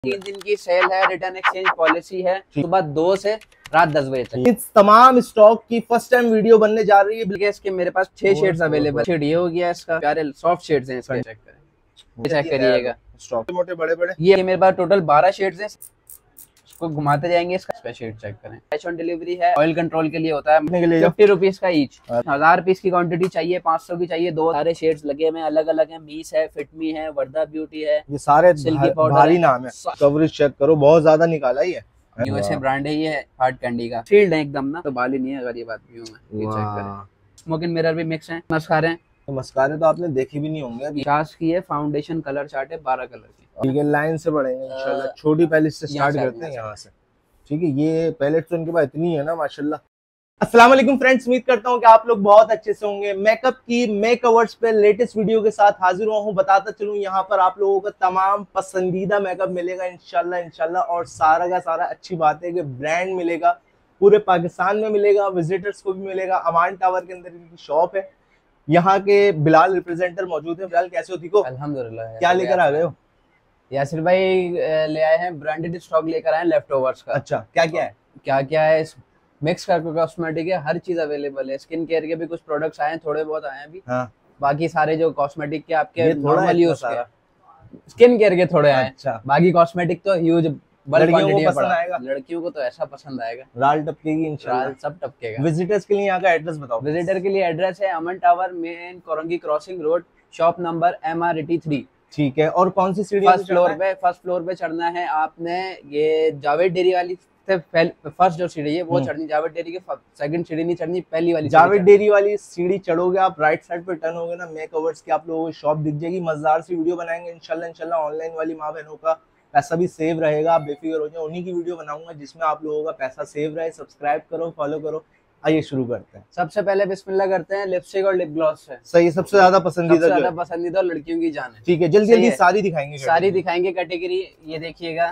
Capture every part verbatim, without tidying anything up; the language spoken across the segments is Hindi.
तीन दिन की सेल है, रिटर्न एक्सचेंज पॉलिसी है, सुबह दो से रात दस बजे तक। इस तमाम स्टॉक की फर्स्ट टाइम वीडियो बनने जा रही है। इसके मेरे पास छह शेड्स अवेलेबल। शेड ये हो गया इसका, प्यारे सॉफ्ट शेड्स हैं इसके, चेक करें, चेक करिएगा स्टॉक मोटे बड़े बड़े। ये मेरे पास टोटल बारह शेड्स हैं, इसको घुमाते जाएंगे। इसका शेड चेक करें। कैश ऑन डिलीवरी है, ऑयल कंट्रोल के लिए होता है, फिफ्टी रुपीज का ईच। हजार पीस की क्वांटिटी चाहिए, पाँच सौ की चाहिए, दो सारे शेड्स लगे हुए अलग अलग हैं। मीस है, फिटमी है, वर्दा ब्यूटी है, ये सारे सिल्की पाउडर भारी नाम है। कवरेज चेक करो, बहुत ज्यादा निकाला ही है। यूएसए ब्रांड है ये, हार्ड कैंडी का फील्ड है एकदम ना, तो बाल ही नहीं है अगर ये बात भी हूँ मैं। ये चेक करें, स्मोकिंग मिरर भी मिक्स है। मस्कारे हैं, तो मस्कारे तो आपने देखे भी नहीं होंगे अभी। पचास की है, फाउंडेशन कलर चार्ट है बारह कलर की। ठीक है, लाइन से बढ़ेंगे इंशाल्लाह। छोटी पैलेट से स्टार्ट करते हैं यहाँ से। ठीक है, ये पैलेट तो इनके पास इतनी है ना माशाल्लाह। अस्सलाम वालेकुम फ्रेंड्स, उम्मीद करता हूँ कि आप लोग बहुत अच्छे से होंगे। मेकअप की मेक ओवर्स पे लेटेस्ट वीडियो के साथ हाजिर हुआ हूँ। बताता चलूँ, यहाँ पर आप लोगों का तमाम पसंदीदा मेकअप मिलेगा इंशाल्लाह इंशाल्लाह। और सारा का सारा अच्छी बात है कि ब्रांड मिलेगा, पूरे पाकिस्तान में मिलेगा, विजिटर्स को भी मिलेगा। अमान टावर के अंदर इनकी शॉप है। यहाँ के बिलाल रिप्रेजेंटर मौजूद है। बिलाल कैसे हो, ठीक हो? अल्हम्दुलिल्लाह। क्या लेकर आ गए हो? यासिर भाई ले आए हैं, ब्रांडेड स्टॉक लेकर आए हैं लेफ्ट ओवर्स का। अच्छा, क्या क्या है? क्या क्या है, मिक्स करके कॉस्मेटिक है, हर चीज अवेलेबल है। स्किन केयर के भी कुछ प्रोडक्ट्स आए हैं, थोड़े बहुत आए हैं अभी। हाँ। बाकी सारे जो कॉस्मेटिक के आपके नॉर्मल यूज के, स्किन केयर के थोड़े आए। अच्छा। बाकी कॉस्मेटिक तो ह्यूज बल्क क्वांटिटी में पड़ा है। लड़कियों को तो ऐसा पसंद आएगा, लाल टपकेगी इंशाल्लाह, सब टपकेगा। विजिटर्स के लिए यहाँ का एड्रेस बताओ। विजिटर के लिए एड्रेस है Aman tower, main Korangi crossing road, shop number M R eighty three. ठीक है, और कौन सी सीढ़ी? फर्स्ट फ्लोर पे, फर्स्ट फ्लोर पे चढ़ना है आपने। ये जावेद डेयरी वाली से फर्स्ट जो सीढ़ी है वो चढ़नी, जावेद डेयरी के सेकंड सीढ़ी नहीं चढ़नी, पहली वाली। जावेद डेयरी वाली सीढ़ी चढ़ोगे आप, राइट साइड पे टर्न होगे ना, मेक ओवर्स की आप लोगों को शॉप दिख जाएगी। मजेदार सी वीडियो बनाएंगे इंशाल्लाह इंशाल्लाह। ऑनलाइन वाली माँ बहनों का पैसा भी सेव रहेगा, आप बेफिक्र हो जाए। उन्हीं की वीडियो बनाऊंगा जिसमें आप लोगों का पैसा सेव रहे। सब्सक्राइब करो, फॉलो करो। आइए शुरू करते हैं। सबसे पहले बिस्मिल्लाह करते हैं। लिपस्टिक और लिप ग्लॉस है सही, सबसे ज्यादा पसंदीदा, सबसे ज्यादा पसंदीदा लड़कियों की जान है। ठीक है, जल्दी जल्दी सारी दिखाएंगे, सारी दिखाएंगे कैटेगरी। ये देखिएगा,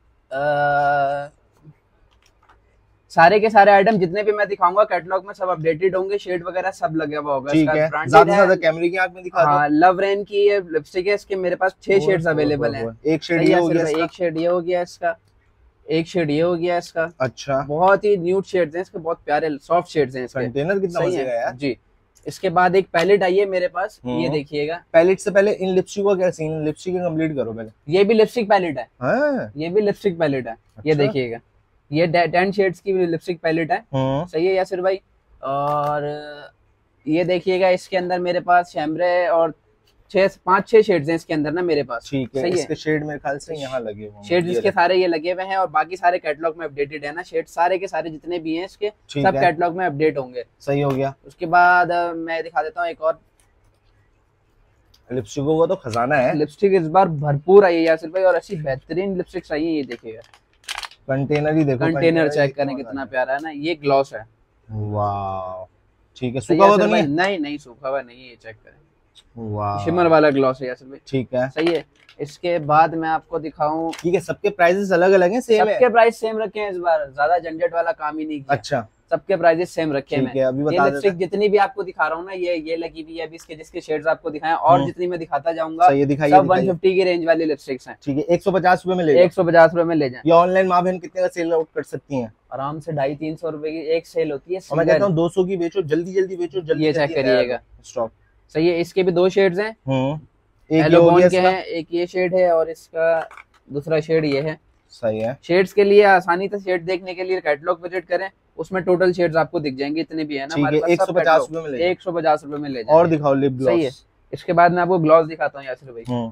सारे के सारे आइटम जितने भी मैं दिखाऊंगा कैटलॉग में सब अपडेटेड होंगे। शेड वगैरह सब लगे हुआ होगा। ठीक है, ज्यादा से ज्यादा कैमरे की आंख में दिखा दो। हाँ, लव रेन की ये लिपस्टिक है, इसके मेरे पास छह शेड्स अवेलेबल हैं। एक शेड ये हो गया, एक शेड ये हो गया इसका, एक शेड ये हो गया इसका। अच्छा, बहुत ही न्यूड शेड्स हैं इसके, बहुत प्यारे सॉफ्ट शेड्स हैं इसके। कंटेनर कितना मजेगा यार जी। इसके बाद एक पैलेट आई है मेरे पास, ये देखिएगा। पैलेट से पहले इन लिपस्टिक का क्या सीन? लिपस्टिक कंप्लीट करो पहले। ये भी लिपस्टिक पैलेट है, हाँ? ये भी लिपस्टिक पैलेट है। ये देखिएगा, ये टेन शेड्स की लिपस्टिक पैलेट है। सही है यासिर भाई। और ये देखिएगा, इसके अंदर मेरे पास शैम्ब्रे और छह पांच छह शेड्स हैं इसके अंदर ना मेरे पास। ठीक है, इसके शेड मेरे ख्याल से यहाँ लगे हुए हैं। शेड्स इसके सारे ये लगे हुए हैं, और बाकी सारे कैटलॉग में अपडेटेड है ना। शेड सारे के सारे जितने भी हैं इसके सब कैटलॉग में अपडेट होंगे। सही हो गया। उसके बाद मैं दिखा देता हूँ एक और लिपस्टिकों का तो खजाना है। लिपस्टिक इस बार भरपूर आई है यासिर भाई, और ऐसी बेहतरीन लिपस्टिक्स आई है। ये देखिएगा, कंटेनर ही देखो, कंटेनर चेक करें कितना प्यारा है ना। ये ग्लॉस है। वाह, ठीक है। सूखा हुआ तो नहीं? नहीं नहीं सूखा हुआ नहीं है, ये चेक करें। वाह, शिमर वाला ग्लॉस है यासिर भाई। ठीक है, सही है। इसके बाद मैं आपको दिखाऊं। ठीक है, सबके प्राइसेस अलग अलग हैं, सेम है? सबके प्राइस सेम रखे हैं इस बार, ज्यादा झंझट वाला काम ही नहीं किया। अच्छा, सबके प्राइसेस सेम रखे हैं। ठीक है, अभी बता ये लिपस्टिक जितनी भी आपको दिखा रहा हूँ ना, ये ये लगी हुई है अभी, इसके जिसके शेड्स आपको दिखाएं, और जितनी मैं दिखाता जाऊंगा ये दिखाइए, सब एक सौ पचास की रेंज वाली लिपस्टिक्स हैं। ठीक है, एक सौ पचास रुपए में ले एक सौ पचास रुपए में ले जाएं। ये ऑनलाइन माँ बहन कितने का सेल आउट कर सकती हैं? आराम से ढाई तीन सौ रुपए की एक सेल होती है। मैं कहता हूँ दो सौ की बेचो, जल्दी जल्दी बेचो, जल्दी। ये चेक करिएगा स्टॉक। सही है, इसके भी दो शेड्स हैं। एक एलोबॉन के हैं, एक ये शेड है और इसका दूसरा शेड ये है। सही है। शेड्स के लिए आसानी से शेड देखने के लिए कैटलॉग विजिट करें, उसमें टोटल शेड्स आपको दिख जाएंगे, इतने भी है ना हमारे पास। एक सौ पचास रुपए में ले एक सौ पचास रुपए में ले जाएं। और दिखाओ लिप ग्लॉस। सही है। इसके बाद मैं आपको ग्लॉस दिखाता हूँ यासिर भाई।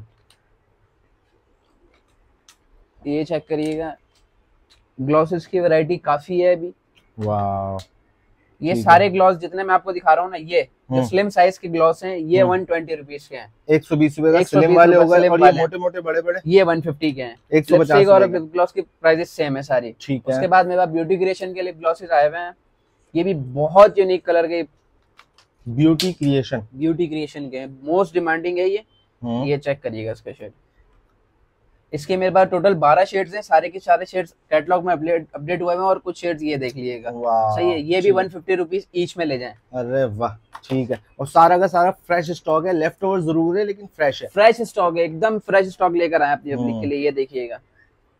ये चेक करिएगा, ग्लॉसेस की वैरायटी काफी है अभी। वाह, ये सारे ग्लॉस जितने मैं आपको दिखा रहा हूँ ना, ये जो स्लिम साइज के ग्लॉस हैं, ये वन ट्वेंटी रुपीज के हैं। एक सौ बीस रुपए का स्लिम वाले होगा, और ये मोटे मोटे बड़े बड़े ये वन फिफ्टी के हैं। एक सौ पचास और ग्लॉस की प्राइसेस सेम है सारी। ठीक है। उसके बाद मेरे पास ब्यूटी क्रिएशन के लिए ग्लॉसेस आए हुए हैं। ये भी बहुत यूनिक कलर के ब्यूटी क्रिएशन ब्यूटी क्रिएशन के मोस्ट डिमांडिंग है ये। ये चेक करिएगा इसका शेड। इसके मेरे पास टोटल बारह शेड्स हैं, सारे के सारे शेड्स कैटलॉग में अपडेट अपडेट हुए हैं, और कुछ शेड्स ये देख लीजिएगा। सही है, ये भी वन फिफ्टी रुपीज ईच में ले जाएं। अरे वाह, ठीक है। और सारा का सारा फ्रेश स्टॉक है, लेफ्ट ओवर जरूर है लेकिन फ्रेश है। फ्रेश स्टॉक है, एकदम फ्रेश स्टॉक लेकर आए अपनी पब्लिक के लिए। ये देखिएगा,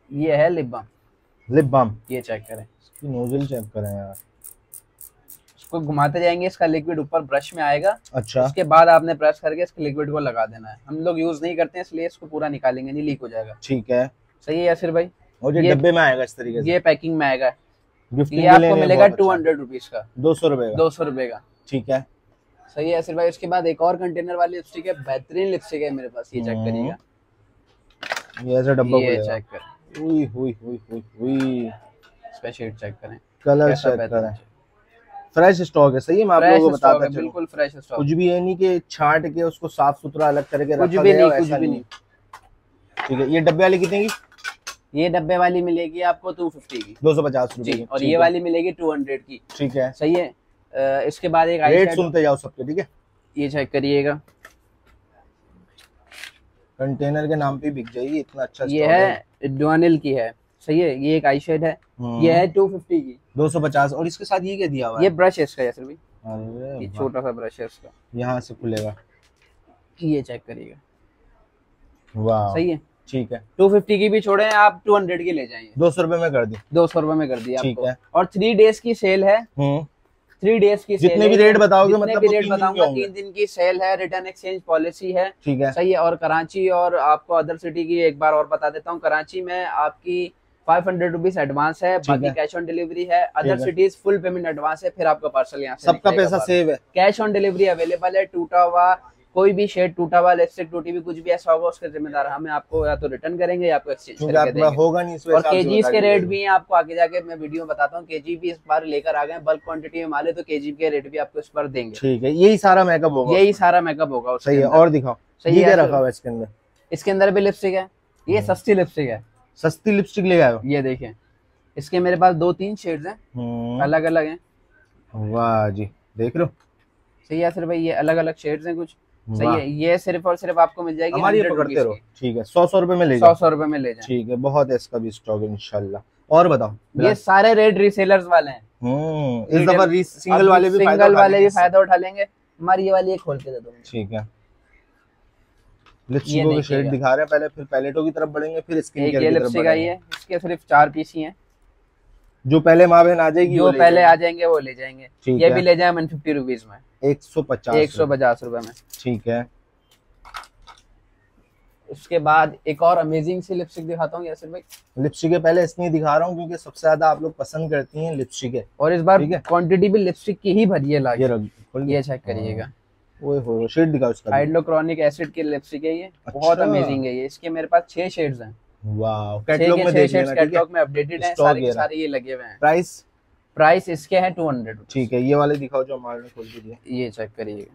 ये है लिप बाम। लिप बाम, ये चेक करें, इसकी नोजल चेक करें यार। इसको घुमाते जाएंगे, इसका लिक्विड ऊपर ब्रश में आएगा। अच्छा, उसके बाद आपने ब्रश करके इसके लिक्विड को लगा देना है। हम लोग यूज नहीं करते हैं इसलिए इसको पूरा निकालेंगे नहीं, लीक हो जाएगा। ठीक है, सही है यासिर भाई। और ये डब्बे में आएगा इस तरीके से, ये पैकिंग में आएगा। गिफ्टिंग ये आपको मिलेगा टू हंड्रेड रुपीज का, दो सौ रुपए का, दो सौ रुपए का। ठीक है, सही है यासिर भाई। उसके बाद एक और कंटेनर वाली लिपस्टिक है, बेहतरीन लिपस्टिक है मेरे पास। ये चेक करिएगा, ये ऐसा डब्बा ये चेक करें। हुई हुई हुई हुई हुई इसका शेड चेक करें, कलर चेक करें। फ्रेश स्टॉक है। सही है, मैं आप लोगों को बताता हूं, बिल्कुल फ्रेश स्टॉक। कुछ भी है नहीं कि छांट के उसको साफ सुथरा अलग करके रखा कुछ भी नहीं, कुछ भी नहीं। ठीक है, ये डब्बे वाली कितने की? ये डब्बे वाली मिलेगी आपको टू फिफ्टी की, दो सौ पचास रुपए की, और ये वाली मिलेगी टू हंड्रेड की। ठीक है, सही है। इसके बाद एक रेट सुनते जाओ सबके, ठीक है। ये चेक करिएगा, कंटेनर के नाम पे बिक जाएगी, इतना अच्छा। ये है डुआनिल की है। सही है, ये एक आई शेड है, ये है टू फिफ्टी की, दो सौ पचास। और इसके साथ ये क्या दिया हुआ है? ये ब्रश है इसका यासिर भाई, अरे ये छोटा सा ब्रश है इसका, यहाँ से खुलेगा। ये चेक करिएगा, वाह, सही है। ठीक है, टू फिफ्टी की भी छोड़े हैं आप, टू हंड्रेड की ले जाएंगे। दो सौ रुपए में कर दी, दो सौ रुपए में कर दिया ठीक है। और थ्री डेज की सेल है, थ्री डेज की सेल, जितने भी रेट बताओगे मतलब भी रेट बताऊंगा, तीन दिन की सेल है, रिटर्न एक्सचेंज पॉलिसी है। ठीक है, सही है। और कराची और आपको अदर सिटी की एक बार और बता देता हूँ, कराची में आपकी फाइव हंड्रेड रुपीज एडवांस है, बाकी कैश ऑन डिलीवरी है। Other cities full payment advance है, फिर आपका पार्सल यहाँ से सबका पैसा सेव है। कैश ऑन डिलीवरी अवेलेबल है। टूटा हुआ कोई भी शेड, टूटा हुआ लिपस्टिक, टूटी भी कुछ भी ऐसा होगा, उसके जिम्मेदार हमें आपको या तो रिटर्न करेंगे या आपको एक्सचेंज करके देंगे। होगा नहीं इसमें। और केजीज के रेट भी हैं, आपको आगे जाके मैं वीडियो में बताता हूँ। केजी भी इस बार लेकर आ गए, बल्क क्वांटिटी में माल है तो केजी के रेट भी आपको इस बार देंगे। ठीक है, यही सारा मेकअप होगा, यही सारा मेकअप होगा। सही है, और दिखाओ। सही है, रखा हुआ इसके अंदर, इसके अंदर भी लिपस्टिक है। ये सस्ती लिपस्टिक है, सस्ती लिपस्टिक ले आए हो। ये देखें, इसके मेरे पास दो तीन शेड्स हैं, अलग अलग हैं। वाह जी, देख लो। सही है सर भाई, ये अलग अलग शेड्स हैं कुछ। सही है, ये सिर्फ और सिर्फ आपको मिल जाएगी हमारी पकड़ते रहो। ठीक है, सौ सौ रुपए में ले जाओ, सौ सौ रुपए में ले जाओ। ठीक है, बहुत है इसका भी स्टॉक इंशाल्लाह। और बताओ, ये सारे रेट रीसेलर्स वाले हैं। हम्म, इस दफा सिंगल वाले भी सिंगल वाले भी फायदा उठा लेंगे। हमारी ये वाली एक खोल के दे दो। ठीक है, लिपस्टिकों के शेड दिखा रहे हैं पहले, फिर पैलेटों की तरफ बढ़ेंगे, फिर स्किन केयर की तरफ बढ़ेंगे। इसके सिर्फ चार पीस ही हैं, जो पहले माँ बहन आ जाएगी, जो पहले आ जाएंगे वो ले जाएंगे। ये भी ले जाए वन फिफ्टी रुपीज में, एक सौ पचास एक सौ पचास रुपए में। ठीक है, उसके बाद एक और अमेजिंग सी लिपस्टिक दिखाता हूँ यासिर भाई। लिपस्टिक पहले इसलिए दिखा रहा हूँ क्योंकि सबसे ज्यादा आप लोग पसंद करती हैं लिपस्टिक, और इस बार क्वांटिटी भी लिपस्टिक की ही भरी है लागी। ये ये चेक करिएगा, ओए हो शेड दिखाओ इसका। हाइड्रोक्लोरिक एसिड की लिपस्टिक है ये, बहुत अमेजिंग है ये। इसके मेरे पास छह शेड्स हैं। वाह, कैटलॉग में देख लेना, कैटलॉग में अपडेटेड है, सारे के सारे ये लगे हुए हैं। प्राइस प्राइस इसके हैं टू हंड्रेड। ठीक है, ये वाले दिखाओ जो हमारे ने खोल के दिए। ये चेक करिएगा,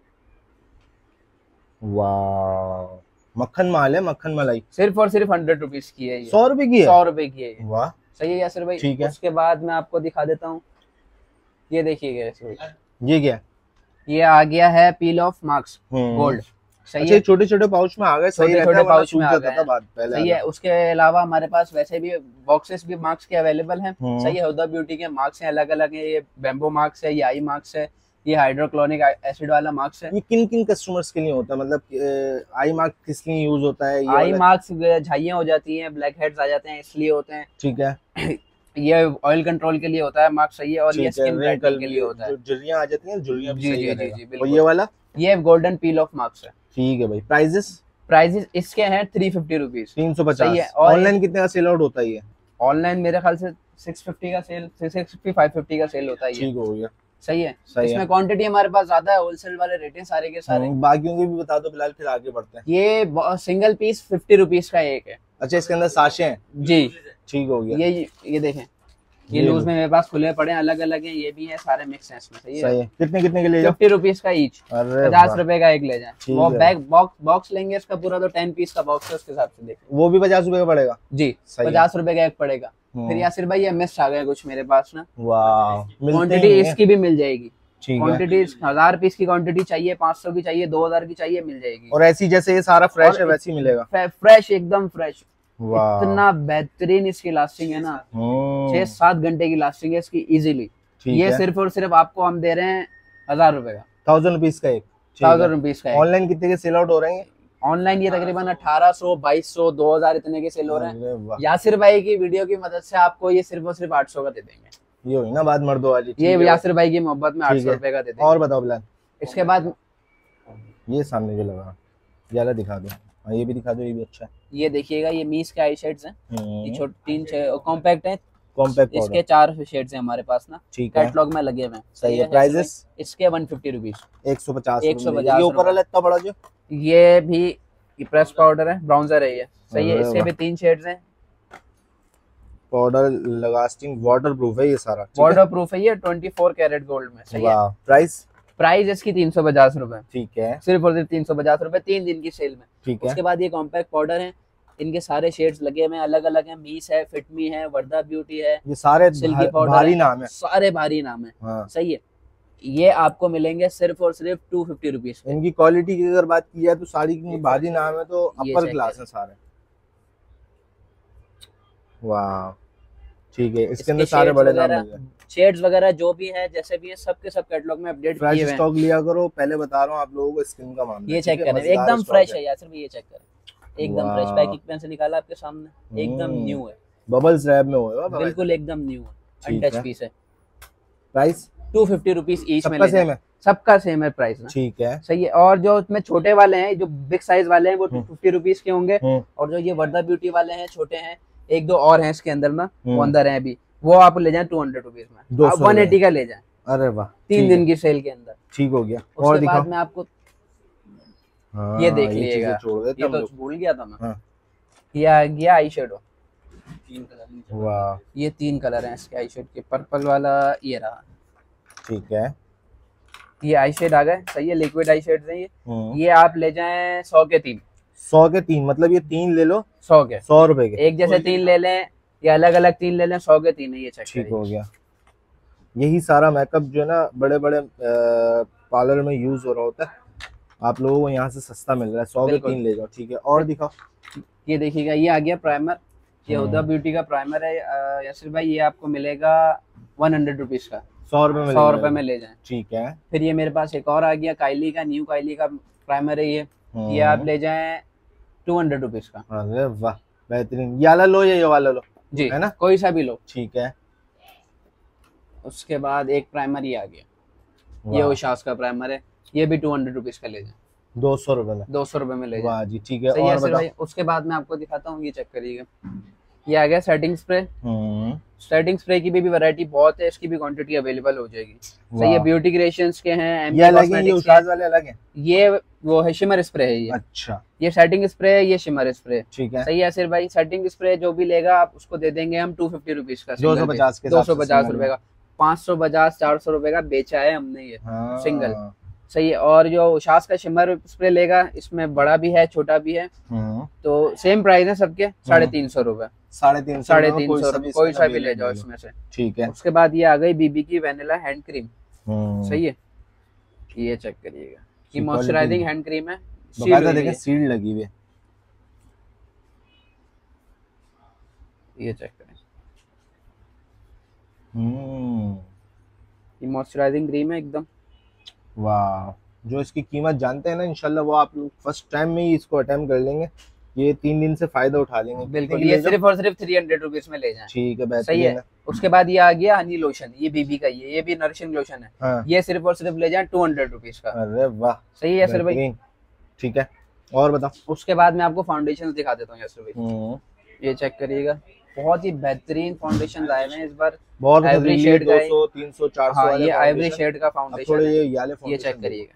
वाह, मक्खन माल है, मक्खन मलाई। सिर्फ और सिर्फ हंड्रेड रुपीज की है ये, सौ रुपए की है, सौ रुपए की है ये। वाह, सही है यासिर भाई। ठीक है, उसके बाद मैं आपको दिखा देता हूँ, ये देखिएगा यासिर भाई, ये क्या, ये आ गया है पील ऑफ मार्क्स गोल्ड। सही है, छोटे छोटे पाउच में आ गए, छोटे छोटे पाउच में आ गए। सही है। उसके अलावा हमारे पास वैसे भी बॉक्सेस भी मार्क्स के अवेलेबल हैं। सही है, हुदा ब्यूटी के मार्क्स हैं, अलग अलग हैं। ये बेम्बो मार्क्स है, ये आई मार्क्स है, ये हाइड्रोक्लोरिक एसिड वाला मार्क्स है। ये किन किन कस्टमर्स के लिए होता है, मतलब आई मार्क किस लिए यूज होता है? आई मार्क्स झाइयां हो जाती हैं, ब्लैक हेड्स आ जाते हैं, इसलिए होते हैं। ठीक है, ये ऑयल कंट्रोल के लिए होता है मार्क्स। सही है, और ये स्किन ब्राइटनिंग के लिए होता है, झुर्रियां आ जाती हैं, झुर्रियां भी सही रहेगा। जी जी, और ये वाला ये गोल्डन पील ऑफ मार्क्स है। ठीक है भाई, प्राइजेस प्राइजेस इसके हैं थ्री फिफ्टी रुपीज, तीन सौ पचास। ऑनलाइन कितने का सेल आउट होता है ये? ऑनलाइन मेरे ख्याल से सिक्स फिफ्टी का sale, six fifty five fifty का सेल होता है। ठीक हो गया, सही है। इसमें क्वांटिटी हमारे पास ज्यादा है, होलसेल वाले रेट हैं सारे के सारे। बाकियों की भी बता दो फिलहाल, फिर आगे बढ़ते हैं। ये सिंगल पीस फिफ्टी रुपीज का एक है। अच्छा, इसके अंदर साशे हैं? जी, ठीक हो गया। ये ये देखें, ये लूज में मेरे पास खुले पड़े हैं, अलग अलग हैं, ये भी है, सारे मिक्स हैं इसमें। सही है, कितने कितने के ले जाओ? फिफ्टी रुपीज का ईच, पचास रुपए का एक ले जाए। वो बैग बॉक्स बॉक्स लेंगे इसका पूरा, तो टेन पीस का बॉक्स है, उसके हिसाब से देखिए वो भी पचास रुपए का पड़ेगा। जी, पचास रुपए का एक पड़ेगा। फिर यासिर भाई ये मिस्ट आ गए कुछ मेरे पास ना, वाह, क्वांटिटी इसकी भी मिल जाएगी। क्वांटिटी हजार पीस की क्वांटिटी चाहिए, पाँच सौ की चाहिए, दो हजार की चाहिए, मिल जाएगी। और ऐसी जैसे ये सारा फ्रेश है वैसी मिलेगा, फ्रेश एकदम फ्रेश। इतना बेहतरीन इसकी लास्टिंग है ना, छह सात घंटे की लास्टिंग है इसकी इजीली। ये सिर्फ और सिर्फ आपको हम दे रहे हैं हजार रुपए का, थाउजेंड रुपीज का एक, थाउजेंड रुपीज का। ऑनलाइन कितने के सेल आउट हो रहे हैं? ऑनलाइन ये तकरीबन अठारह सौ, बाईस सौ, दो हजार इतने के सेल हो रहे हैं। यासिर भाई की वीडियो की मदद से आपको ये सिर्फ और सिर्फ आठ सौ का दे देंगे। ये हुई ना बात मर्दों वाली। ये यासिर भाई की मोहब्बत में आठ सौ रुपए का दे देंगे। और बताओ बिलाल, इसके बाद ये सामने जो लगा ये वाला दिखा दो। हाँ ये भी दिखा दो, ये भी अच्छा है। ये देखिएगा, ये मीस के आई शेड्स हैं, ये छोटे तीन कॉम्पैक्ट हैं, कॉम्पैक्ट इसके चार शेड्स हैं हमारे पास ना, ठीक है, कैटलॉग में लगे हुए हैं। सही है। प्राइसेस इसके वन फिफ्टी रुपीज, एक सौ पचास। एक सौ पचास। ये ऊपर वाला इतना बड़ा जो, ये भी प्रेस पाउडर है, ब्राउन्जर है ये, सही है। इसके भी तीन शेड्स हैं। पाउडर लास्टिंग वाटर प्रूफ है ये सारा, वाटर प्रूफ है ये, चौबीस कैरेट गोल्ड में, सही है। प्राइस प्राइस इसकी तीन सौ पचास रुपए, ठीक है, सिर्फ और सिर्फ तीन सौ पचास रुपए, तीन दिन की सेल में, ठीक है। उसके बाद ये कॉम्पैक्ट पाउडर है, इनके सारे शेड्स लगे हुए हैं, अलग अलग हैं, मीस है, फिटमी है, वर्दा ब्यूटी है, ये सारे सिल्की पाउडर भारी नाम है, सारे भारी नाम है, हाँ। सही है। ये आपको मिलेंगे सिर्फ और सिर्फ टू फिफ्टी रुपीज। इनकी क्वालिटी की अगर बात की जाए तो साड़ी की भारी नाम है, तो अपर क्लास है सारे। वाह, ठीक है। इसके अंदर सारे बड़े नाम है, शेड्स वगैरह जो भी है, जैसे भी है, सबके सब कैटलॉग में अपडेट किए हुए हैं। स्टॉक लिया करो, पहले बता रहा हूँ आप लोगों को, स्किन का मामला ये चेक करें, एकदम फ्रेश है यार, सिर्फ ये चेक करें, एकदम फ्रेश, पैकिंग पेन से निकाला आपके सामने, एकदम न्यू है, बबल्स रैप में हुआ, बिल्कुल एकदम न्यू है, अनटच पीस है। Price two fifty rupees each में, सबका सेम है, सबका सेम है प्राइस ना, ठीक है, सही है। और जो उसमें छोटे वाले हैं, जो बिग साइज वाले हैं, वो टू फिफ्टी रुपीज के होंगे, और जो ये वर्दा ब्यूटी वाले हैं छोटे हैं, एक दो और हैं इसके अंदर ना, वो अंदर हैं अभी, वो आप ले जाएं टू हंड्रेड रुपीज में, आप वन एटी का ले जाएं। अरे वाह, तीन दिन की सेल के अंदर, ठीक हो गया। और बाद में आपको हाँ, ये देख लीजिएगा, ये तो भूल गया था मैं, ये आ गया आई शेडो, तीन कलर, वाह, ये तीन कलर हैं इसके आई शेड के, पर्पल वाला ये रहा, ठीक है, ये आई शेड आ गए, सही है, लिक्विड आई शेड है ये, ये आप ले जाएं सौ के तीन, सौ के तीन, मतलब ये तीन ले लो सौ के, सौ रुपए के, एक जैसे तीन ले लें या अलग अलग तीन ले लें, सौ के तीन है ये, चेक ठीक हो गया। यही सारा मेकअप जो है ना बड़े बड़े पार्लर में यूज हो रहा होता है, आप लोगों को यहाँ से सस्ता मिल रहा है, सौ के तीन ले जाओ, ठीक है। और दिखाओ, ये देखिएगा, ये आ गया प्राइमर, ये हुदा ब्यूटी का प्राइमर है यासिर भाई, ये आपको मिलेगा वन हंड्रेड रुपीज का, सौ रुपए में, सौ रुपए में ले जाएं, ठीक है। फिर ये मेरे पास एक और आ गया काइली का, न्यू काइली का प्राइमर है ये, ये आप ले जाएं टू हंड्रेड रुपीज का। अरे वाह, बेहतरीन। ये वाला लो या ये वाला लो, जी है ना, कोई सा भी लो, ठीक है। उसके बाद एक प्राइमर ये आ गया, ये उशास का प्राइमर है, ये भी टू हंड्रेड रुपीज का ले जाएं, दो सौ रुपए में, दो सौ रुपए में ले जाएं जी, ठीक है। और बताओ, उसके बाद मैं आपको दिखाता हूँ, ये चेक करिएगा, ये आ गया सेटिंग स्प्रे, सेटिंग स्प्रे की भी, भी वैरायटी बहुत है, इसकी भी क्वांटिटी अवेलेबल हो जाएगी, सही है। ब्यूटी क्रिएशंस के हैं, ये अलग है, ये उशास वाले अलग हैं, ये वो है शिमर स्प्रे है ये, अच्छा, ये सेटिंग स्प्रे है, ये शिमर स्प्रे, ठीक है, सही है सिर भाई। सेटिंग स्प्रे जो भी लेगा आप उसको दे देंगे हम टू फिफ्टी रुपीज का, दो सौ पचास के, दो सौ पचास रुपए का, पाँच सौ पचास चार सौ रुपए का बेचा है हमने ये, हाँ। सिंगल, सही है। और जो उशास का शिमर स्प्रे लेगा, इसमें बड़ा भी है छोटा भी है, तो सेम प्राइस है सबके, साढ़े तीन सौ रुपए, साढ़े तीन साढ़े तीन सौ रुपए, कोई सा भी ले जाओ इसमें से, ठीक है। उसके बाद ये आ गई बीबी की वेनिला हैंड क्रीम, सही है, ये चेक करिएगा, ये मॉइस्चराइजिंग हैंड क्रीम है, देखें सील लगी हुई है, ये चेक करें, हम्म, ये मॉइस्चराइजिंग क्रीम है एकदम, वाह। जो इसकी कीमत जानते हैं ना, इंशाल्लाह वो आप लोग फर्स्ट टाइम में ही इसको अटेम्प्ट कर लेंगे, ये तीन दिन से फायदा उठा लेंगे, बिल्कुल। ये सिर्फ और सिर्फ थ्री हंड्रेड रुपीज में ले जाएं, ठीक है, सही है। उसके बाद ये आ गया हनी लोशन, ये बीबी का, ये ये भी नरिशिंग लोशन है, हाँ। ये सिर्फ और सिर्फ ले जाएं टू हंड्रेड रुपीज का, अरे वाह, सही है सर भाई, ठीक है। और बताओ, उसके बाद मैं आपको फाउंडेशन दिखा देता हूँ यासर भाई, ये चेक करिएगा, बहुत ही बेहतरीन फाउंडेशन आए हैं इस बार, बहुत आइवरी शेड का, दो सौ तीन सौ चार सौ, ये आइवरी शेड का फाउंडेशन है, ये चेक करिएगा,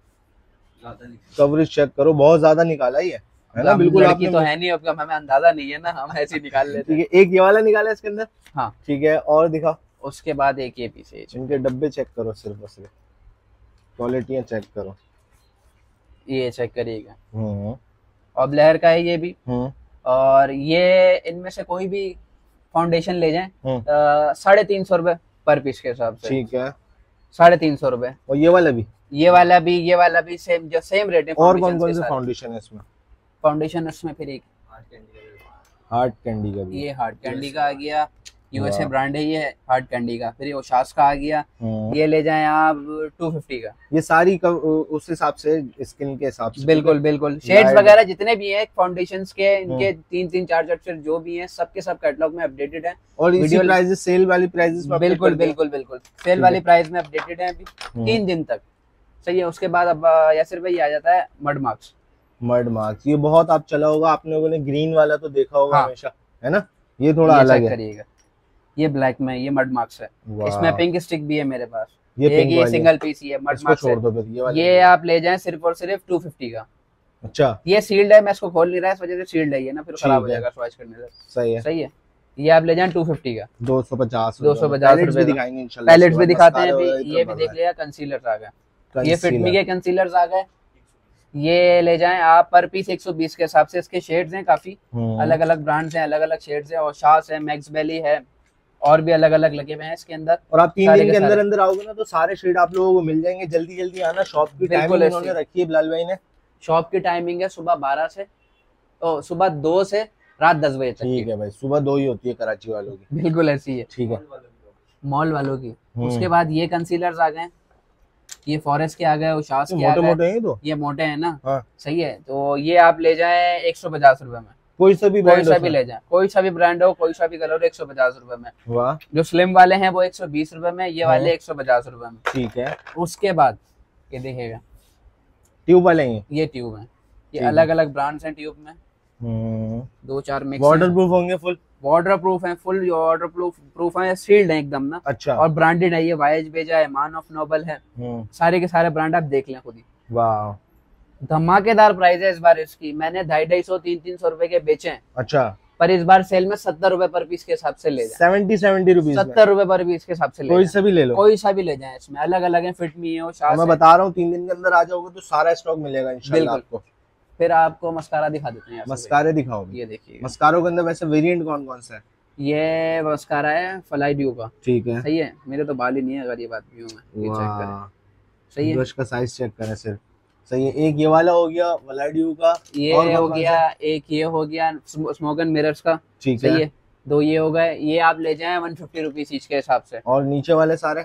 कवरेज चेक करो, बहुत ज्यादा निकाला ही है, है ना, बिल्कुल। आपकी तो है नहीं, अब हमें अंदाजा नहीं है ना, हम ऐसे ही निकाल लेते हैं। एक ये वाला निकाला है इसके अंदर, हाँ ठीक है। और दिखाओ, उसके बाद एक ये पीस है, इनके डब्बे चेक करो, सिर्फ और सिर्फ क्वालिटियां चेक करो, ये चेक करिएगा, और लहर का है ये भी, और ये इनमें से कोई भी फाउंडेशन ले जाएं साढ़े तीन सौ रुपए पर पीस के हिसाब से, ठीक है, साढ़े तीन सौ रुपए। और ये वाला भी, ये वाला भी, ये वाला भी सेम, जो सेम रेट है। और कौन कौन से फाउंडेशन है इसमें? फाउंडेशन इसमें फिर एक हार्ट कैंडी का भी, ये हार्ट कैंडी का आ गया, यूएसए ब्रांड है ये, हार्ड कैंडी का। फिर ये ओशास का आ गया, ये ले जाएं आप टू फिफ्टी का। ये सारी कब, उस हिसाब से स्किन के हिसाब से बिल्कुल बिल्कुल। शेड्स वगैरह जितने भी हैं फाउंडेशंस के, इनके तीन तीन चार चार शेड जो भी हैं सबके सब कैटलॉग में अपडेटेड है। और इसी प्राइसेस सेल वाली प्राइसेस बिल्कुल बिल्कुल बिल्कुल सेल वाली प्राइस में अपडेटेड है अभी तीन दिन तक। सही है। उसके बाद अब यासिर भाई आ जाता है मड मार्क्स। मड मार्क्स ये बहुत आप चला होगा, आपने लोगों ने ग्रीन वाला तो देखा होगा हमेशा, है ना? ये थोड़ा अलग है। करिएगा, ये ब्लैक में, ये मड मार्क्स है। इसमें पिंक स्टिक भी है मेरे पास। ये एक ये सिंगल पीस ही है मड मार्क्स। छोड़ दो फिर, ये वाली ये आप ले जाएं सिर्फ और सिर्फ टू फिफ्टी का। अच्छा, ये सील्ड है, मैं इसको खोल नहीं रहा इस वजह से, सील्ड है ये ना, फिर खराब हो जाएगा स्वैच करने से। सही है सही है। ये आप ले जाएं टू फिफ्टी का। दो सौ पचास दो सौ पचास रुपए दिखाएंगे इंशाल्लाह। पैलेट्स भी दिखाते हैं अभी। ये भी देख लिया, कंसीलर्स आ गए, ये फिटमी के कंसीलर्स आ गए। ये ले जाएं आप पर पीस एक सौ बीस के हिसाब से। इसके शेड्स हैं काफी, अलग अलग ब्रांड्स हैं, अलग अलग शेड्स हैं। और शास है, मैक्स वैली है, और भी अलग अलग लगे हुए हैं इसके अंदर। और आप तीन दिन के अंदर अंदर आओगे ना तो सारे शेड आप लोगों को मिल जाएंगे। जल्दी जल्दी आना। शॉप की टाइमिंग उन्होंने रखी है बिलाल भाई ने। शॉप की टाइमिंग है सुबह बारह से ओ, सुबह दो से रात दस बजे तक। ठीक है भाई, सुबह दो ही होती है कराची वालों की। बिल्कुल ऐसी है। ठीक है, मॉल वालों की। उसके बाद ये कंसीलर्स आ गए, ये फॉरेस्ट के आ गए, उशास के आ गए। मोटे हैं तो ये मोटे हैं ना। हाँ। सही है। तो ये आप ले जाएं एक सौ पचास रुपए में। कोई सा भी कोई सा भी ले जाएं, कोई सा भी ब्रांड हो, कोई सा भी कलर हो, एक सौ पचास रुपए में। वाह। जो स्लिम वाले हैं वो एक सौ बीस रुपए में, ये वाले एक सौ पचास रुपए में। ठीक है। उसके बाद ये देखिएगा, ट्यूब वाले हैं, ये ट्यूब है। ये अलग अलग ब्रांड्स हैं ट्यूब में, दो चार मिक्स। वाटर प्रूफ होंगे, फुल वाटर प्रूफ है, फुल वाटर प्रूफ प्रूफ है, सील्ड है एकदम ना। अच्छा। और ब्रांडेड है, ये वाइज बेजा है, मान ऑफ नोबल है, सारे के सारे ब्रांड आप देख लें खुद ही। वाह, धमाकेदार प्राइस है इस बार इसकी। मैंने ढाई ढाई सौ तीन तीन सौ रुपए के बेचे हैं। अच्छा। पर इस बार सेल में सत्तर रुपए पर पीस के हिसाब से ले जाए। सेवेंटी सेवेंटी रुपीज सत्तर रुपए पर पीस के हिसाब से ले कोई सा भी ले लो, कोई सा भी ले जाए। इसमें अलग अलग है, फिट मी है, शास मैं बता रहा हूँ तीन दिन के अंदर आ जाओगे तो सारा स्टॉक मिलेगा इंशाल्लाह आपको। फिर आपको मस्कारा दिखा देते हैं। मस्कारे दिखाओ। ये देखिए, मस्कारों के अंदर वैसे वेरिएंट कौन कौन सा है? ये मस्कारा है फ्लाई ड्यू का। ठीक है। सही है। मेरे तो बाल ही नहीं है अगर ये बात भी हूँ मैं। ये चेक करें। सही है। ब्रश का साइज चेक करें सिर्फ। सही है। एक ये वाला हो गया फ्लाई ड्यू का, ये हो गया, एक ये हो गया स्मोक एंड मिरर्स का। ठीक है। है दो ये हो गए। ये आप ले जाएं वन फिफ्टी रुपीज ईच के हिसाब से। और नीचे वाले सारे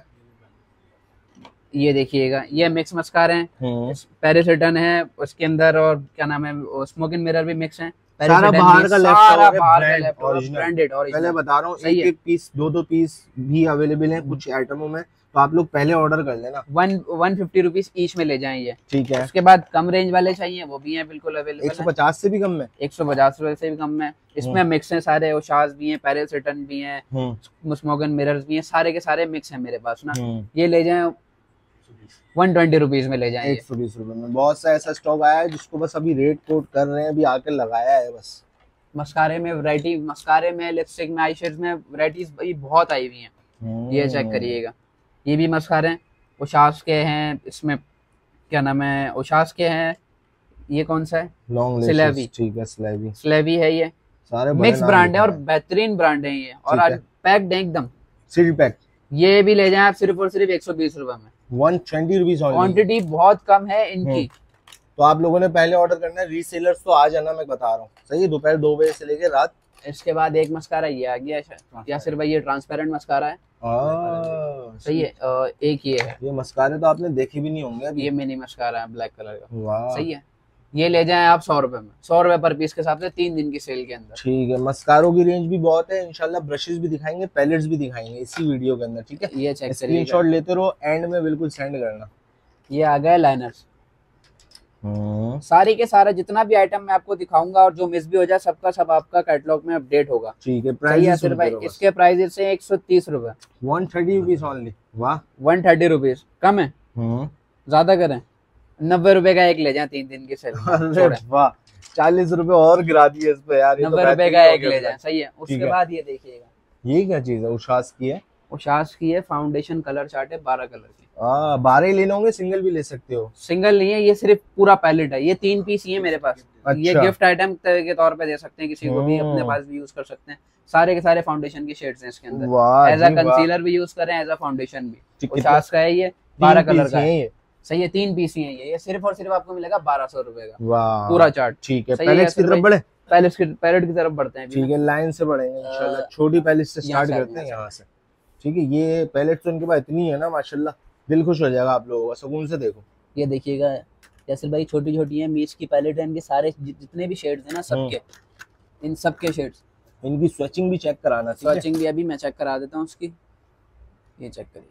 ये देखिएगा, ये मिक्स मस्कारे हैं, पेरिस रिटर्न है उसके अंदर, और क्या नाम है, स्मोक एंड मिरर भी मिक्स है। सारा बाहर का लैपटॉप ब्रांडेड। और पहले बता रहा हूँ एक एक पीस दो दो पीस भी अवेलेबल है कुछ आइटमों में, तो आप लोग पहले ऑर्डर कर लेना। One one fifty rupees each में ले जाएं ये। ठीक है। उसके बाद कम रेंज वाले चाहिए वो भी हैं, बिल्कुल अवेलेबल। एक सौ पचास से भी कम में, एक सौ पचास रुपए से भी कम में। इसमें मिक्स है सारे, ओशास भी हैं, पेरिस रिटर्न भी हैं, स्मोक एंड मिरर्स भी हैं, सारे के सारे मिक्स हैं मेरे पास ना। ये ले जाएं वन ट्वेंटी रुपीज में ले जाएं। एक सौ बीस रुपए में बहुत सा ऐसा स्टॉक आया है जिसको बस अभी रेट कोट कर रहे हैं, अभी आकर लगाया है बस। मस्कारे में वैरायटी, मस्कारे में, लिपस्टिक में, आई शेड्स में वैरायटीज भाई बहुत आई हुई हैं। ये चेक करिएगा, ये भी मस्कारे हैं, ओशास के हैं। इसमें क्या नाम है, ओशास के हैं। ये कौन सा है, लॉन्ग स्लेवी। ठीक है, स्लेवी स्लेवी है। ये सारे मिक्स ब्रांड है और बेहतरीन ब्रांड है ये, और आज पैक्ड है एकदम सील पैक। ये भी ले जाएं आप सिर्फ और सिर्फ एक सौ बीस रुपए में। वन ट्वेंटी रुपीज क्वांटिटी बहुत कम है इनकी, तो आप लोगों ने पहले ऑर्डर करना है। रीसेलर्स तो आ जाना, मैं बता रहा हूँ। सही है। दोपहर दो बजे से लेके रात। इसके बाद एक मस्कारा ये आ गया है, या सिर्फ ये ट्रांसपेरेंट मस्कारा है। आ, सही है। एक ये है, ये मस्कारे तो आपने देखे भी नहीं होंगे अभी। ये मिनी मस्कारा है ब्लैक कलर का। वाह। सही है। ये ले जाएं आप सौ रुपए में, सौ रुपए पर पीस के हिसाब से, तीन दिन की सेल के अंदर। ठीक है। मस्कारों की रेंज भी बहुत है इंशाल्लाह। ब्रशेस भी दिखाएंगे, पैलेट्स भी दिखाएंगे इसी वीडियो के अंदर। ठीक है। ये चेक करिए, स्क्रीनशॉट लेते रहो, एंड में बिल्कुल सेंड करना। ये आ गए लाइनर्स। सारी के सारा जितना भी आइटम मैं आपको दिखाऊंगा और जो मिस भी हो जाए सबका सब आपका कैटलॉग में अपडेट होगा। ठीक है। प्राइस सिर्फ भाई इसके प्राइस है एक सौ तीस रुपए, वन थर्टी रुपीज ओनली। वाह, वन थर्टी रुपीज कम है, ज्यादा करें, नब्बे रुपए का एक ले जाए तीन दिन की सेल। वाह, चालीस रुपए और गिरा दिए इस पे यार। नब्बे रुपए का एक ले जाए। सही है। उसके बाद ये देखिएगा, ये क्या चीज है, उशास की है। उशास की है, फाउंडेशन कलर चार्ट है, बारह कलर की। आ, बारह ही लेने होंगे, सिंगल भी ले सकते हो। सिंगल नहीं है, ये सिर्फ पूरा पैलेट है। ये तीन पीस ही है मेरे पास। अच्छा। ये गिफ्ट आइटम के तौर पे दे सकते हैं किसी को भी, अपने पास भी यूज कर सकते हैं। सारे के सारे फाउंडेशन की शेड्स हैं इसके अंदर, एज अ कंसीलर भी यूज करें, एज अ फाउंडेशन भी। उशास का है ये, बारह कलर का है। सही है, तीन पीस ही है ये ये सिर्फ और सिर्फ आपको मिलेगा बारह सौ रुपए का वाह पूरा चार्ट। ठीक है, पैलेट्स की तरफ बढ़े, पैलेट्स की पैलेट की तरफ बढ़ते हैं। ठीक है, लाइन से बढ़ेंगे इंशाल्लाह। छोटी पैलेट से स्टार्ट करते हैं यहाँ से, ठीक है। ये पैलेट तो इनके पास इतनी है ना माशाल्लाह, दिल खुश हो जाएगा आप लोगों का, सुकून से देखो। ये देखिएगा यासिर भाई, छोटी छोटी है मीच की पैलेट है, इनके सारे जितने भी शेड्स हैं ना सबके, इन सबके शेड्स। इनकी स्विचिंग भी चेक कराना, स्विचिंग भी अभी मैं चेक करा देता हूँ उसकी, ये चेक करिए।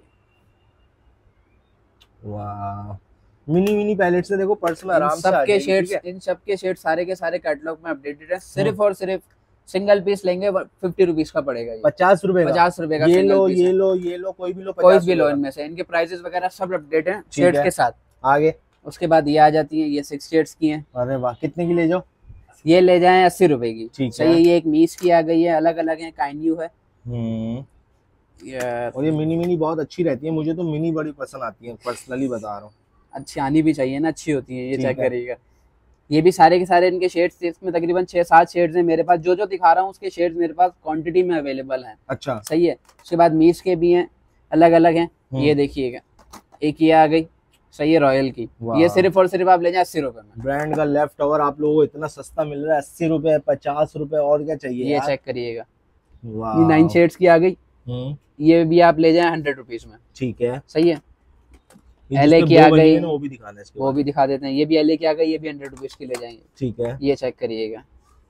वाह, मिनी मिनी पैलेट से देखो पर्स में आराम से सबके शेड्स, इन सबके शेड सारे के सारे कैटलॉग में अपडेटेड है। सिर्फ और सिर्फ सिंगल पीस लेंगे फिफ्टी रुपीज का पड़ेगा, पचास रुपए पचास रुपए का। ये लो ये लो ये लो, कोई भी लो, कोई भी लो, इनमें से इनके प्राइसेस वगैरह सब अपडेट है शेड्स के साथ। आगे उसके बाद ये आ जाती है, ये सिक्स शेड्स की है। अरे वाह, कितने की ले जाओ? ये ले जाएं अस्सी रुपए की, ठीक है। ये एक मीस की आ गई है, अलग अलग है, काइंड है। और ये मिनी मिनी बहुत अच्छी रहती है, मुझे तो मिनी बड़ी पसंद आती है, पर्सनली बता रहा हूँ। अच्छी आनी भी चाहिए ना, अच्छी होती है। ये चेक करिएगा, ये भी सारे के सारे इनके शेड्स, इसमें तकरीबन छह सात शेड्स हैं मेरे पास। जो जो दिखा रहा हूँ उसके शेड्स मेरे पास क्वांटिटी में अवेलेबल हैं। अच्छा, सही है। उसके बाद मीस के भी हैं, अलग अलग हैं। ये देखिएगा, एक ये आ गई, सही है, रॉयल की। ये सिर्फ और सिर्फ आप ले जाए अस्सी रुपए में। ब्रांड का लेफ्ट ओवर आप लोगों को इतना सस्ता मिल रहा है, अस्सी रुपए, पचास रुपए, और क्या चाहिए। ये चेक करिएगा, ये नाइन शेड्स की आ गई। ये भी आप ले जाए हंड्रेड रुपीज में, ठीक है। सही है। एलए की आ गई, वो भी दिखाना है, वो भी दिखा देते हैं। ये भी एलए की आ गई, ये भी हंड्रेड रुपीज की ले जाएंगे, ठीक है। ये चेक करिएगा,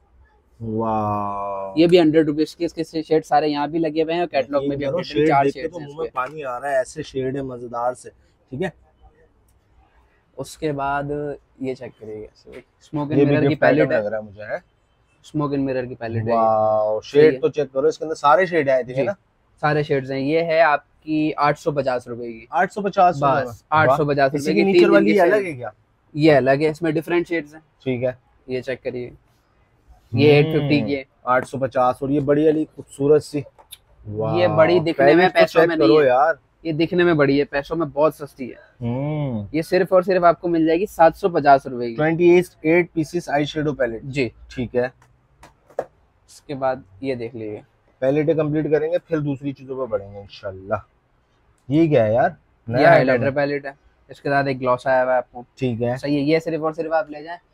वाह, ये भी हंड्रेड रुपीज की। इसके शेड सारे यहाँ भी लगे हुए हैं, कैटलॉग में भी अपडेटेड चार शेड हैं। मुंह में पानी आ रहा है, ऐसे शेड है मजेदार से, ठीक है। उसके बाद ये चेक करिएगा, स्मोक एंड मिरर की पैलेट लग रहा है मुझे, है स्मोक एंड मिरर की पैलेट है। वाह, शेड तो चेक करो, इसके अंदर सारे शेड आए थे ना, सारे शेड्स हैं। ये है आपकी आठ सौ पचास रुपए की, आठ सौ पचास बस आठ सौ पचास रुपए की। नीचे वाली अलग है क्या? ये अलग है, इसमें डिफरेंट शेड्स हैं, ठीक है। ये चेक करिए, ये आठ सौ पचास की है, आठ सौ पचास। और ये बड़ी वाली खूबसूरत सी, ये बड़ी दिखने में पैसों में नहीं है यार, ये दिखने में बड़ी है, पैसों में बहुत सस्ती है। ये सिर्फ और सिर्फ आपको मिल जाएगी सात सौ पचास रुपए की, अट्ठाईस पीसेस आई शेडो पैलेट जी, ठीक है। उसके बाद ये देख लीजिए, पैलेट कंप्लीट करेंगे फिर दूसरी चीजों पर बढ़ेंगे इंशाल्लाह। ये क्या है यार? ये हाइलाइटर पैलेट है, इसके साथ एक ग्लॉस आया हुआ है आपको, ठीक है। सही है। ये सिर्फ और सिर्फ आप ले जाएं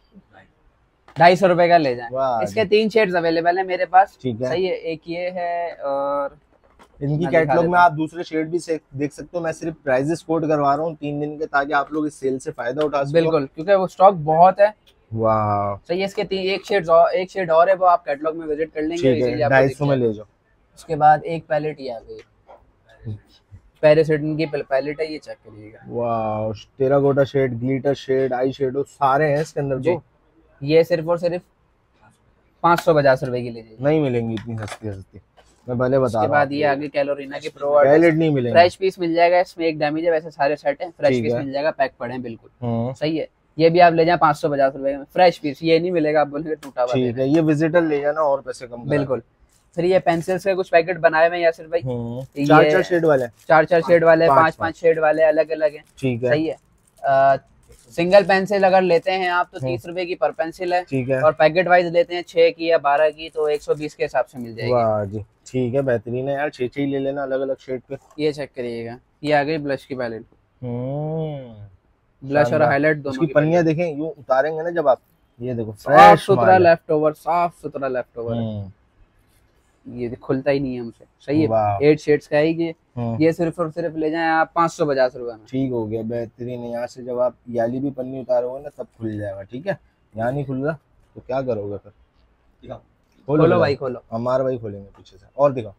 ढाई सौ रुपए का ले जाएं। इसके तीन शेड्स अवेलेबल है मेरे पास, ठीक है। सही है, एक ये है, और इनकी कैटलॉग में आप दूसरे शेड भी देख सकते हो। मैं सिर्फ प्राइजेस कोड करवा रहा हूँ तीन दिन के, ताकि आप लोग इस सेल से फायदा उठा सको। बिल्कुल, क्योंकि वो स्टॉक बहुत है। वाह, सही है। इसके तीन एक शेड और एक शेड और है, वो आप कैटलॉग में विजिट कर लेंगे, ढाई सौ में ले जाओ। उसके बाद एक पैलेट ये आ गई, पैरासिटिन की पैलेट है, ये चेक करिएगा। वाह, terracotta shade, glitter shade, eye shadow सारे हैं इसके अंदर। तो ये सिर्फ और सिर्फ पाँच सौ पचास रुपए की ले जाइए, नहीं मिलेंगी इतनी सस्ती सस्ती, मैं भले बता रहा हूं। उसके बाद ये आगे कैलोरीना की प्रो पैलेट नहीं मिलेंगे, फ्रेश पीस मिल जाएगा। इसमें एक डैमेज है, वैसे सारे सेट हैं, फ्रेश पीस मिल जाएगा, पैक पड़े हैं बिल्कुल, सही है। ये भी आप ले जाए पाँच सौ पचास रुपए में, फ्रेश पीस। ये नहीं मिलेगा, आप बोलेंगे टूटा हुआ, ठीक है। ये विजिटर ले जाना और पैसे कम, बिल्कुल। फिर ये पेंसिल्स के कुछ पैकेट बनाए हुए हैं यासिर भाई, चार चार शेड वाले, चार चार शेड वाले, पांच पांच शेड वाले, अलग अलग हैं, ठीक है। सही है। सिंगल पेंसिल अगर लेते हैं आप तो तीस रुपए की पर पेंसिल है, ठीक है। और पैकेट वाइज लेते हैं छह की या बारह की तो एक सौ बीस के हिसाब से मिल जाएगी। वाह जी, ठीक है, बेहतरीन है यार। छह छह ही ले लेना अलग अलग शेड पे। ये चेक करिएगा, ये आ गई ब्लश की पैलेट, ब्लश और हाईलाइट दोनों की पन्नियां देखें, यूं उतारेंगे ना जब आप, ये देखो साफ सुथरा लेफ्ट ओवर, साफ सुथरा लेफ्ट ओवर, ये खुलता ही नहीं है हमसे, सही है। एट शेड्स का है ये। ये सिर्फ और सिर्फ ले जाएं आप पाँच सौ पचास रुपए में, ठीक हो गया, बेहतरीन है। यहाँ से जब आप याली भी पन्नी उतारोगे ना तब खुल जाएगा, ठीक है। यहाँ नहीं खुल रहा तो क्या करोगे फिर? खोलो, खोलो भाई, खोलो। हमारा भाई खोलेंगे पीछे से, और दिखाओ।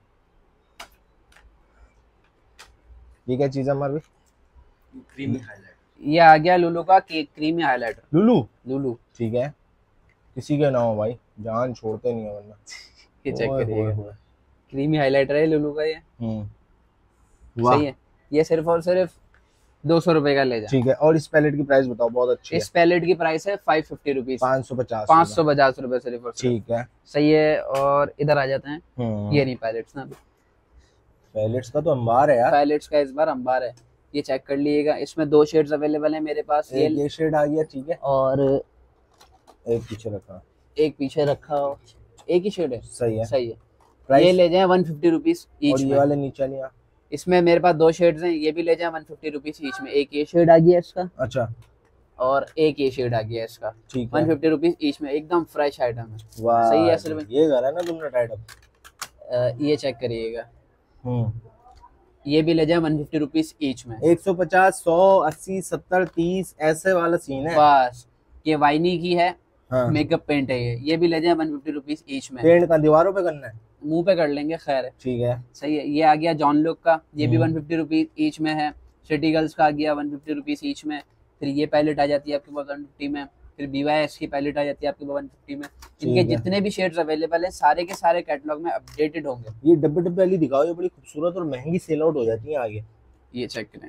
ये क्या चीज है हमारे भाई? Creamy highlight. ये आ गया लुलू का क्रीमी हाईलाइटर। लुलू लुलू ठीक है, किसी के ना हो भाई, जान छोड़ते नहीं है वरना। ये चेक करिएगा, क्रीमी हाइलाइटर है लुलू का ये, सही है। ये सिर्फ और सिर्फ दो सौ रुपए का ले जाए, ठीक है। और इस पैलेट की प्राइस बताओ, बहुत अच्छी है। इस पैलेट की प्राइस है फाइव फिफ्टी रुपीज, पाँच सौ पचास पाँच सौ पचास रुपए सिर्फ, ठीक है, सही है। और इधर आ जाते हैं, ये नहीं पैलेट्स ना, पैलेट्स का तो अंबार है यार, पैलेट्स का इस बार अंबार है। ये चेक कर लीजिएगा, इसमें दो शेड्स अवेलेबल है मेरे पास। ये ये शेड आ गया, ठीक है। और एक पीछे रखा, एक पीछे रखा, एक ही शेड है, सही है, सही है। ये ले जाए वन फिफ्टी रुपीज ईच। और ये वाले नीचे नहीं, इसमें मेरे पास दो शेड्स हैं, ये भी ले जाए वन फिफ्टी रुपीज ईच में। एक ये शेड आ गया इसका, अच्छा, और एक ये शेड आ गया इसका, ठीक वन फिफ्टी रुपीज ईच में। एकदम फ्रेश आइटम है। वाह, सही है असल में। ये करा ना तुमने टाइट अप। ये चेक करिएगा, हम्म, ये भी ले जाए वन फिफ्टी रुपीज ईच में। एक सौ पचास, सौ, अस्सी, सत्तर, तीस ऐसे वाला सीन है बस। ये वाइनी की है, हाँ। मेकअप पेंट है ये ये भी ले जाए वन फिफ्टी रुपीज ईच में। पेंट का दीवारों पे करना है, मुंह पे कर लेंगे, खैर है, ठीक है। सही है। ये आ गया जॉन लुक का, ये भी वन फिफ्टी रुपीज ईच में है। सिटी गर्ल्स का आ गया वन फिफ्टी रुपीज ईच में। फिर ये पैलेट आ जाती है आपके पास वन फिफ्टी में। फिर बीवाईएस की पैलेट आ जाती है आपके पास वन फिफ्टी में। इनके जितने भी शेड्स अवेलेबल है सारे के सारे कैटलॉग में अपडेटेड होंगे। ये डब्बे डब्बे वाली दिखाओ, ये बड़ी खूबसूरत और महंगी सेल आउट हो जाती है आगे। ये चेक करें,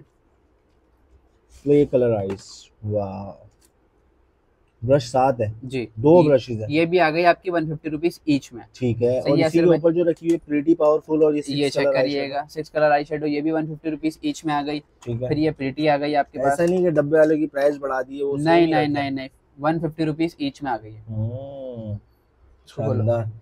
तो ये कलर आइस, वाह, ब्रश सात है जी, दो ब्रशेस है। ये भी आ गई आपकी वन फिफ्टी रुपीज ईच में, ठीक है। और इसी के ऊपर जो रखी हुई है प्रीटी पावरफुल, और ये ये चेक करिएगा, सिक्स कलर आई शेडो, ये भी वन फिफ्टी रुपीज ईच में आ गई, ठीक है। फिर ये प्रीटी आ गई आपके पास। ऐसा नहीं कि डब्बे वाले की प्राइस बढ़ा दी है वो, नहीं नहीं नहीं नहीं, वन फिफ्टी रुपीज ईच में आ गई है। शानदार।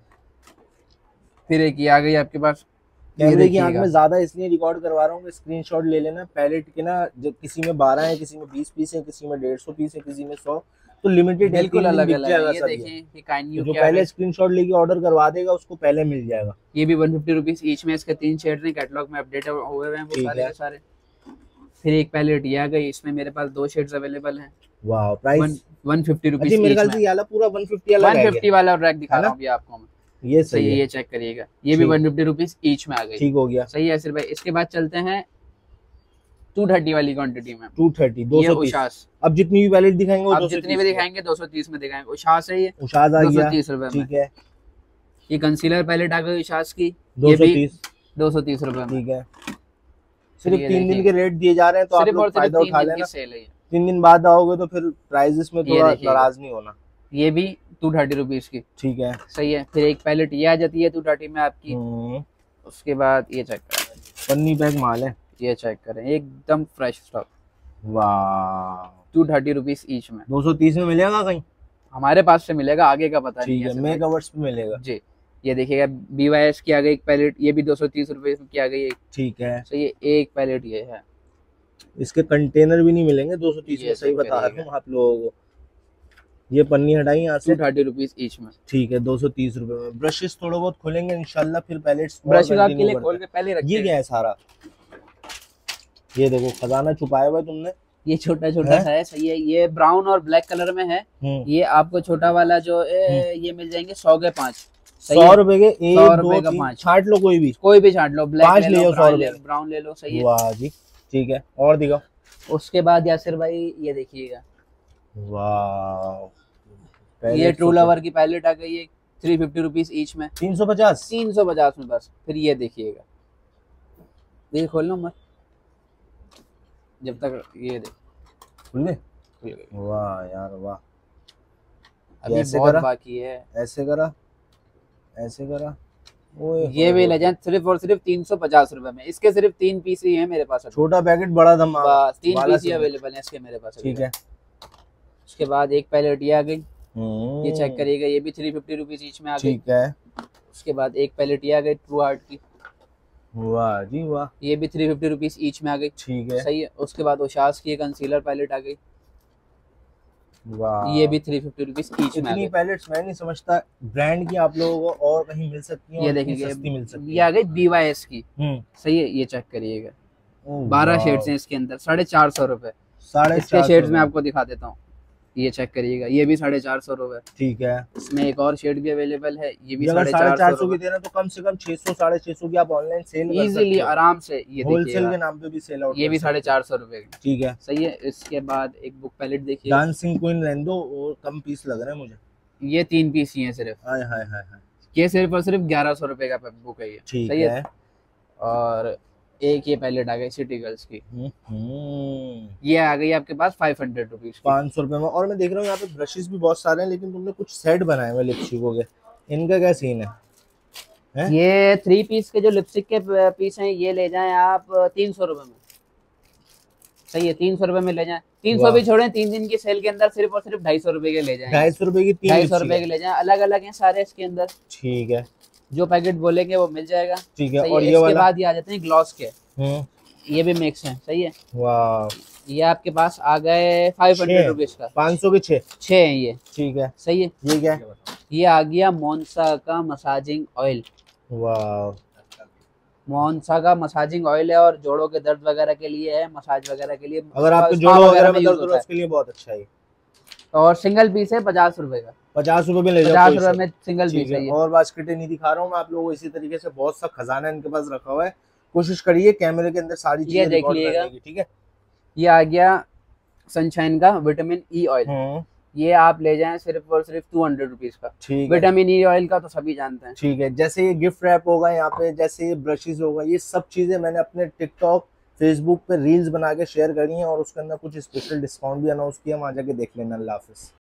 फिर एक ये आ गई आपके पास, कैमरे की आंख में ज्यादा इसलिए रिकॉर्ड करवा रहा हूँ कि स्क्रीनशॉट ले लेना पैलेट के ना, जब किसी में बारह है, किसी में बीस पीस है, किसी में डेढ़ सौ पीस है, किसी में सौ, तो लिमिटेड बिल्कुल अलग अलग है। ये देखें, ये काइंड यू जो पहले स्क्रीनशॉट लेके ऑर्डर करवा देगा उसको पहले मिल जाएगा। ये भी वन फिफ्टी रुपीज ईच में, इसके तीन शेड्स हैं, कैटलॉग में अपडेट हुए हुए हैं वो सारे के सारे। फिर एक पैलेट ये आ गई, इसमें मेरे पास दो शेड्स अवेलेबल हैं। वाह, प्राइस वन फिफ्टी रुपीज। मेरे ख्याल से ये वाला पूरा वन फिफ्टी वाला वन फिफ्टी वाला रैक दिखा रहा हूं अभी आपको मैं। ये सही है, ये चेक करिएगा, ये भी वन फिफ्टी रुपीज ईच में आ गई, ठीक हो गया। सही है सिर्फ भाई। इसके बाद चलते हैं टू थर्टी वाली क्वांटिटी में। टू थर्टी, दो सौ तीस। अब जितनी भी पैलेट दिखाएंगे अब जितनी भी दिखाएंगे दो सौ तीस में दिखाएंगे। उशास है ये, उशास आ गया, दो सौ तीस रुपए में, ठीक है। ये कंसीलर पैलेट आ गई उशास की, दो सौ तीस, दो सौ तीस रुपए में, ठीक है। सिर्फ तीन दिन के रेट दिए जा रहे हैं, तो आप लोग फायदा उठा लेना। तीन दिन बाद आओगे तो फिर प्राइसेस में थोड़ा नाराज नहीं होना। ये भी टू थर्टी रुपीज की, ठीक है, सही है। फिर एक पैलेट ये आ जाती है टू थर्टी में आपकी। उसके बाद ये चेक करें, पन्नी पैक माल है, ये चेक करें, एकदम फ्रेश स्टॉक। वाह, टू थर्टी रुपीज ईच में। दो सौ तीस में मिलेगा कहीं? हमारे पास से मिलेगा, आगे का पता नहीं है। मेक अवर्स पे मिलेगा जी। ये देखिएगा बीवाईएस की आ गई एक पैलेट, ये भी दो सौ तीस रुपए की आ गई, ठीक है। सही है। एक पैलेट ये है, इसके कंटेनर भी नहीं मिलेंगे दो सौ तीस में, सही बता रहा हूँ आप लोगों को। ये पन्नी हटाई यहाँ से, टू थर्टी रुपीज ईच में, ठीक है, दो सौ तीस रुपए में। ब्रशेस थोड़े बहुत खोलेंगे इंशाल्लाह, फिर पैलेट्स ब्रशेस आपके लिए खोल के पहले रखते हैं। ये क्या है सारा? ये देखो खजाना छुपाया हुआ है तुमने। ये छोटा छोटा सा है, सही है। ये ब्राउन और ब्लैक कलर में है। ये आपको छोटा वाला जो ए, ये मिल जाएंगे सौ के पांच, सौ रुपए के एक, दो, तीन, पांच छाट लो, कोई भी कोई भी छाट लो, ब्लैक ले लो, सौ रुपए, ब्राउन ले लो, सही है। वाह जी, ठीक है। और दिखाओ। उसके बाद यासिर भाई ये देखिएगा, वाह, ये ट्रू लवर की पैलेट आ गई है थ्री फिफ्टी रुपीज ईच में, तीन सौ पचास तीन सौ पचास में बस। फिर ये देखिएगा, ये खोल लो मत जब तक, ये देख खुल गए, वाह यार वाह। अभी ऐसे बहुत बाकी है, ऐसे करा, ऐसे करा, ये भी ले जाए सिर्फ और सिर्फ तीन सौ पचास रुपए में। इसके सिर्फ तीन पीस ही है मेरे पास, छोटा पैकेट बड़ा धमाका, तीन पीस ही अवेलेबल है इसके मेरे पास, ठीक है। उसके बाद एक पैलेट ये आ गई, ये चेक करिएगा, ये भी थ्री फिफ्टी रुपीज ईच में आ गई, ठीक है। उसके बाद एक पैलेट ये आ गई ट्रू हार्ट की, वाह जी वाह, ये भी थ्री फिफ्टी रुपीज ईच में आ गई, ठीक है, सही है। उसके बाद उशास की कंसीलर पैलेट आ गई, वाह, ये भी थ्री फिफ्टी रुपीज ईच में आ गई। पैलेट्स मैं नहीं समझता ब्रांड की आप लोगों को और कहीं मिल सकती है, ये देखिए सस्ती मिल सकती है। ये आ गई बीवाईएस की, सही है। ये चेक करिएगा, बारह शेड्स हैं इसके अंदर, साढ़े चार सौ रुपए। साढ़े इसके शेड्स में आपको दिखा देता हूँ, ये चेक करिएगा, ये भी साढ़े चार सौ रुपए, ठीक है। इसमें एक और शेड भी अवेलेबल है, ये भी साढ़े चार सौ की दे रहे तो कम से कम छह सौ साढ़े छह सौ की आप ऑनलाइन सेल कर सकते इजीली आराम से। ये होलसेल के नाम पे भी सेल आउट, ये भी साढ़े चार सौ रुपए, ठीक है, सही है। इसके बाद एक बुक पैलेट देखिए, डांसिंग क्वीन रेंडो, और कम पीस लग रहे हैं मुझे, ये तीन पीस ही है सिर्फ, हाय हाय हाय हाय, ये सिर्फ और सिर्फ ग्यारह सौ रुपए का बुक है ये, ठीक सही है। और एक ये पैलेट आ गई सिटी गर्ल्स की, ये आ गई आपके पास फाइव हंड्रेड रुपीज, पाँच सौ रुपए में। और मैं देख रहा हूँ यहाँ पे ब्रशेस भी बहुत सारे हैं, लेकिन तुमने कुछ सेट बनाए हुए लिपस्टिकों के, इनका क्या सीन है, है? ये थ्री पीस के जो लिपस्टिक के पीस हैं, ये ले जाएं आप तीन सौ रुपए में, सही है। तीन सौ रुपए में ले जाएं, तीन सौ भी छोड़ें, तीन दिन की सेल के अंदर सिर्फ और सिर्फ ढाई सौ रुपए के ले जाएं, ढाई सौ रुपए की, ढाई सौ रुपए के ले जाएं, अलग अलग हैं सारे इसके अंदर, ठीक है। जो पैकेट बोलेंगे वो मिल जाएगा। ठीक है। और है? ये इसके वाला? बाद ये आ जाते हैं ग्लॉस के, ये भी मिक्स है। सही है। वाह, ये आपके पास आ गए फाइव हंड्रेड रुपीज का, पाँच सौ के छह छह है ये। ठीक है। सही है। ये क्या है? ये आ गया मोन्सा का मसाजिंग ऑयल। वाह, मोन्सा का मसाजिंग ऑयल है और जोड़ों के दर्द वगैरह के लिए है, मसाज वगैरह के लिए, अगर आपके जोड़ों वगैरह में दर्द हो रहा है उसके लिए बहुत अच्छा है। और सिंगल पीस है पचास रुपए का, पचास रुपए में ले जाओ, पचास रुपए में सिंगल पीस है। और बास्केटें नहीं दिखा रहा हूँ मैं आप लोगों को, इसी तरीके से बहुत सा खजाना इनके पास रखा हुआ है। कोशिश करिए कैमरे के अंदर सारी चीजें देख लीजिएगा। ठीक है। ये आ गया सनशाइन का विटामिन ई ऑयल, ये आप ले जाएं सिर्फ और सिर्फ टू हंड्रेड रुपीज का। ठीक है। विटामिन ई ऑयल का तो सभी जानते हैं। ठीक है। जैसे ये गिफ्ट रैप होगा यहाँ पे, जैसे ये ब्रशेस होगा, ये सब चीजें मैंने अपने टिकटॉक फेसबुक पे रील्स बना के शेयर करी हैं और उसके अंदर कुछ स्पेशल डिस्काउंट भी अनाउंस किया, वहां जाके देख लेना। अल्लाह हाफिज।